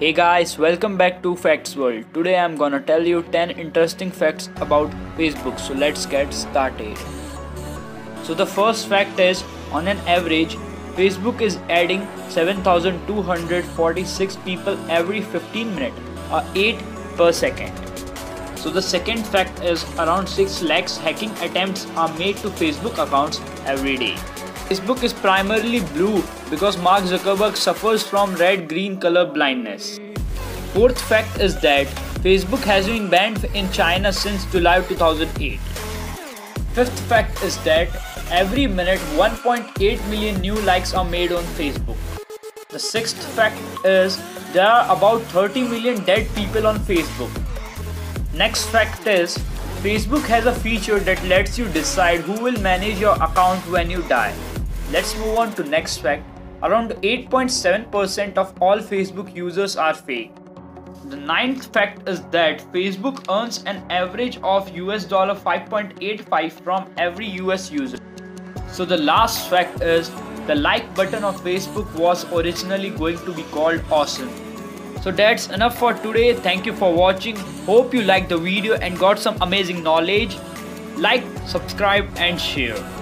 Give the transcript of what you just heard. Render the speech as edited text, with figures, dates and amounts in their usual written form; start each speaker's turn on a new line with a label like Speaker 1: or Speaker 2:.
Speaker 1: Hey guys, welcome back to Facts World. Today I'm gonna tell you 10 interesting facts about Facebook. So let's get started. So the first fact is, on an average, Facebook is adding 7,246 people every 15 minutes or 8 per second. So the second fact is, around 6 lakhs hacking attempts are made to Facebook accounts every day. Facebook is primarily blue because Mark Zuckerberg suffers from red-green color blindness. Fourth fact is that Facebook has been banned in China since July 2008. Fifth fact is that every minute 1.8 million new likes are made on Facebook. The sixth fact is there are about 30 million dead people on Facebook. Next fact is Facebook has a feature that lets you decide who will manage your account when you die. Let's move on to next fact. Around 8.7% of all Facebook users are fake. The ninth fact is that Facebook earns an average of $5.85 from every US user. So the last fact is the like button of Facebook was originally going to be called awesome. So that's enough for today. Thank you for watching. Hope you liked the video and got some amazing knowledge. Like, subscribe and share.